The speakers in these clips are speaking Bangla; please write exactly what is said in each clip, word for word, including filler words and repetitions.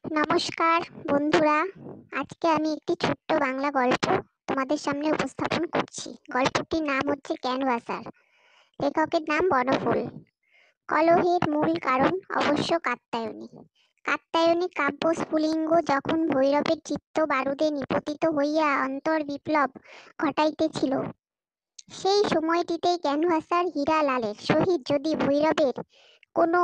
নমস্কার বন্ধুরা, আজকে আমি একটি ছোট্ট বাংলা গল্প তোমাদের সামনে উপস্থাপন করছি। গল্পটির নাম হচ্ছে ক্যানভাসার। লেখকের নাম বনফুল। কলহের মূল কারণ অবশ্য কাত্যায়নী। কাত্যায়নী কাব্য স্ফুলিঙ্গ যখন ভৈরবের চিত্ত বারুদে নিপতিত হইয়া অন্তর বিপ্লব ঘটাইতেছিল, সেই সময়টিতেই ক্যানভাসার হীরালালের সহিত যদি ভৈরবের কোনো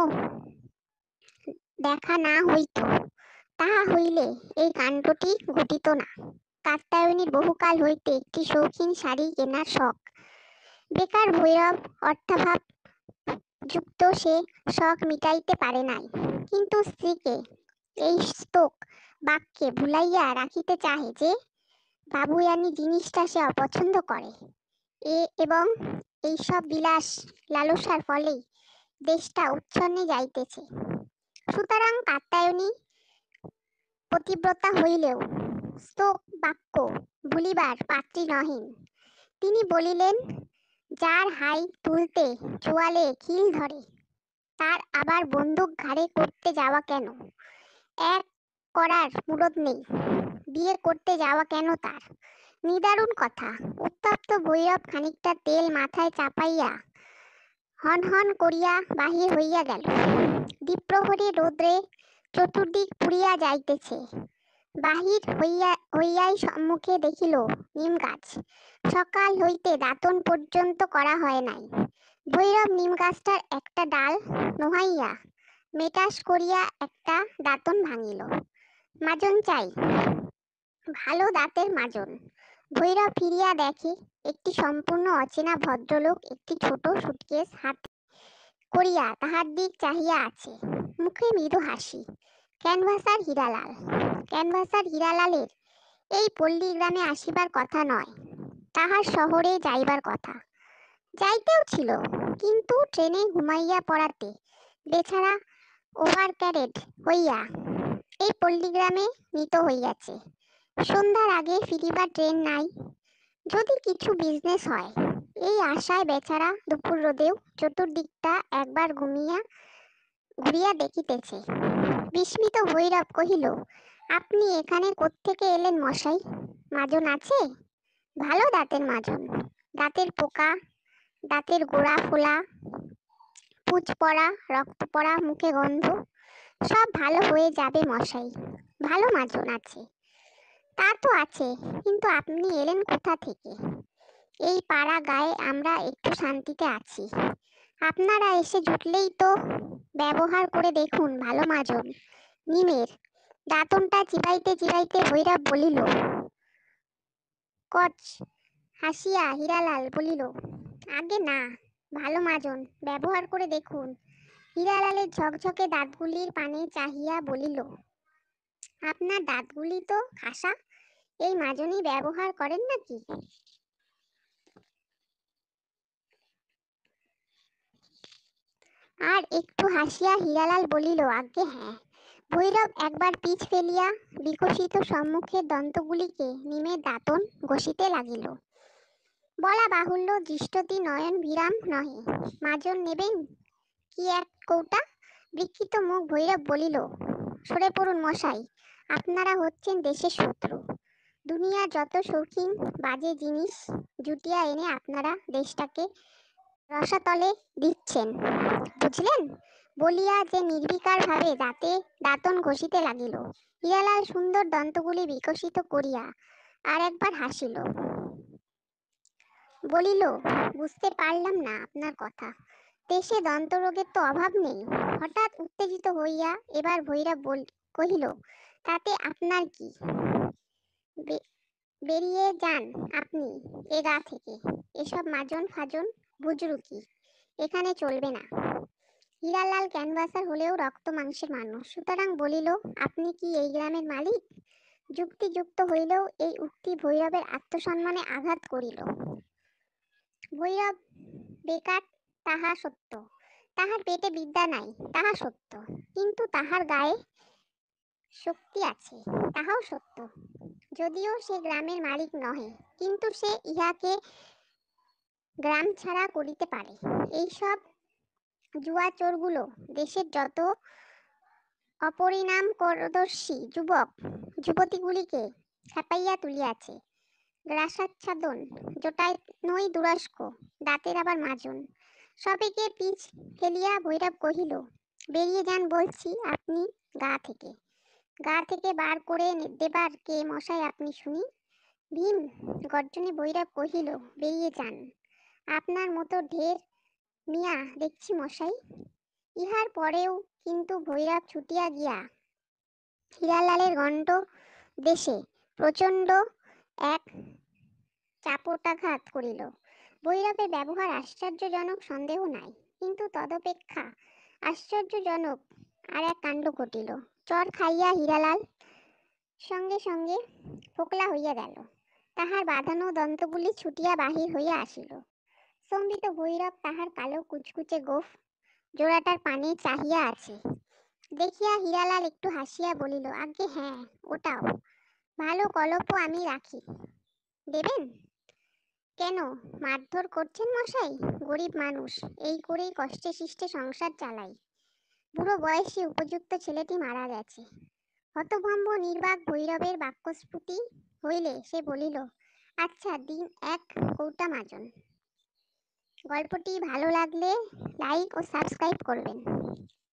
দেখা না হইত, তাহা হইলে এই কাণ্ডটি ঘটিত না। কাত্যায়নীর বহুকাল হইতে একটি শৌখিন শাড়ি কেনার শখ। বেকার ভৈরব অর্থাভাব যুক্ত সে শখ মিটাইতে পারে নাই, কিন্তু স্ত্রীকে এই স্তোক বাক্যে ভুলাইয়া রাখিতে চাহে যে বাবুয়ানি জিনিসটা সে অপছন্দ করে, এ এবং এইসব বিলাস লালসার ফলেই দেশটা উচ্ছন্নে যাইতেছে। সুতরাং কাত্যায়নী পতিব্রতা হইলেও স্তোক বাক্য ভুলিবার পাত্রী নহেন। তিনি বলিলেন, যার হাই তুলতে চোয়ালে খিল ধরে, তার আবার বন্দুক ঘাড়ে করতে যাওয়া কেন? এক করার মুরদ নেই, বিয়ে করতে যাওয়া কেন তার? নিদারুণ কথা। উত্তপ্ত ভৈরব খানিকটা তেল মাথায় চাপাইয়া হন হন করিয়া বাহির হইয়া গেল। দ্বিপ্রহরী রৌদ্রে চতুর্দিক পুড়িয়া যাইতেছে। বাহির হইয়া হইয়াই সম্মুখে দেখিল নিম গাছ। সকাল হইতে দাতন পর্যন্ত করা হয় নাই। ভৈরব নিম গাছটার একটা ডাল নোহাইয়া মেটাস করিয়া একটা দাতন ভাঙিল। মাজন চাই, ভালো দাঁতের মাজন। ভৈরব ফিরিয়া দেখে একটি সম্পূর্ণ অচেনা ভদ্রলোক একটি ছোট সুটকেস হাতে করিয়া তাহার দিক চাহিয়া আছে, মুখে মৃদু হাসি। ক্যানভাসার হীরালাল। ক্যানভাসার হীরালালের এই পল্লী গ্রামে আসিবার কথা নয়, তাহার শহরে যাইবার কথা। যাইতেও ছিল, কিন্তু ট্রেনে ঘুমাইয়া পড়াতে বেচারা ওভার ক্যারেড হইয়া এই পল্লীগ্রামে নীত হইয়াছে। সন্ধ্যার আগে ফিরিবার ট্রেন নাই। যদি কিছু বিজনেস হয়, এই আশায় বেচারা দুপুর রোদেও চতুর্দিকটা একবার ঘুমিয়া ঘুরিয়া দেখিতেছে। বিস্মিত ভৈরব কহিল, আপনি এখানে কোত্থেকে এলেন মশাই? মাজন আছে? ভালো দাঁতের মাজন। দাঁতের পোকা, দাঁতের গোড়া ফোলা, পুচ পড়া, রক্ত পড়া, মুখে গন্ধ, সব ভালো হয়ে যাবে মশাই। ভালো মাজন আছে। তা তো আছে, কিন্তু আপনি এলেন কোথা থেকে? এই পাড়া গায়ে আমরা একটু শান্তিতে আছি, আপনারা এসে জুটলেই তো। ব্যবহার করে দেখুন ভালো মাজন। নিমের দাঁতনটা চিবাইতে চিবাইতে ভৈরব বলিল, কচ হাসিয়া হীরালাল বলিল, আগে না, ভালো মাজন, ব্যবহার করে দেখুন। হীরালালের ঝকঝকে দাঁতগুলির পানে চাহিয়া বলিল, আপনার দাঁতগুলি তো খাসা, এই মাজনই ব্যবহার করেন নাকি? আর একটু হাসিয়া হীরালাল বলিল, আজ্ঞে হ্যাঁ। ভৈরব একবার পিছ ফেলিয়া বিকশিত সম্মুখের দন্তগুলিকে নিমের দাঁতন ঘষিতে লাগিল। বলা বাহুল্য, দৃষ্টটি নয়ন বিরাম নহে। মাজন নেবেন কি এক কৌটা? বিক্ষিপ্ত মুখ ভৈরব বলিল, সরে পড়ুন মশাই, আপনারা হচ্ছেন দেশের শত্রু। দুনিয়ার যত শৌখিন বাজে জিনিস জুটিয়া এনে আপনারা দেশটাকে রসাতলে দিচ্ছেন, বুঝলেন? বলিয়া যে নির্বিকার ভাবে দাঁতে দাঁতন ঘষিতে লাগিল। হীরালাল সুন্দর দন্তগুলি বিকশিত করিয়া আর একবার হাসিল, বলিল, বুঝতে পারলাম না আপনার কথা। দেশে দন্তরোগের তো অভাব নেই। হঠাৎ উত্তেজিত হইয়া এবার ভৈরব কহিল, তাতে আপনার কি? বেরিয়ে যান আপনি এ গা থেকে। এসব মাজন ফাজন বুজরুকি এখানে চলবে না। হীরালাল ক্যানভাসার হলেও রক্ত মাংসের মানুষ, সুতরাং বলিল, আপনি কি এই গ্রামের মালিক? যুক্তিযুক্ত হইলেও এই উক্তি ভৈরবের আত্মসম্মানে আঘাত করিল। ভৈরব বেকার, তাহা সত্য। তাহার পেটে বিদ্যা নাই, তাহা সত্য। কিন্তু তাহার গায়ে শক্তি আছে, তাহাও সত্য। যদিও সে গ্রামের মালিক নহে, কিন্তু সে ইহাকে গ্রাম ছাড়া করিতে পারে। এইসব জুয়া চোরগুলো দেশের যত অপরিণামদর্শী যুবক যুবতীগুলিকে খেপাইয়া তুলিয়াছে। গ্রাসাচ্ছাদন, জটায় নই দুরস্ক, দাঁতের আবার মাজন। সবেগে পিছ ফেলিয়া ভৈরব কহিল, বেরিয়ে যান বলছি আপনি গা থেকে। গা থেকে বার করে দেবার কে মশাই আপনি শুনি? ভীম গর্জনে ভৈরব কহিল, বেরিয়ে যান। আপনার মতো ঢের মিয়া দেখছি মশাই। ইহার পরেও কিন্তু ভৈরব ছুটিয়া গিয়া হীরালালের গণ্ড দেশে প্রচণ্ড এক চাপটাঘাত করিল। ভৈরবের ব্যবহার আশ্চর্যজনক, সন্দেহ নাই, কিন্তু তদপেক্ষা আশ্চর্যজনক আর এক কাণ্ড ঘটিল। চর খাইয়া হীরালাল সঙ্গে সঙ্গে ফোকলা হইয়া গেল। তাহার বাঁধানো দন্তগুলি ছুটিয়া বাহির হইয়া আসিল। স্তম্ভিত ভৈরব তাহার কালো কুচকুচে গোঁফ জোড়াটার পানে চাহিয়া আছে দেখিয়া হীরালাল একটু হাসিয়া বলিল, আজ্ঞে হ্যাঁ, ওটাও ভালো, কলপও আমি রাখি, দেবেন? কেন মারধর করছেন মশাই? গরিব মানুষ, এই করেই কষ্টে শিষ্টে সংসার চালাই। বুড়ো বয়সে উপযুক্ত ছেলেটি মারা গেছে। হতভম্ব নির্বাক ভৈরবের বাক্যস্ফুটি হইলে সে বলিল, আচ্ছা দিন এক কৌটা মাজন। গল্পটি ভালো লাগলে লাইক ও সাবস্ক্রাইব করবেন।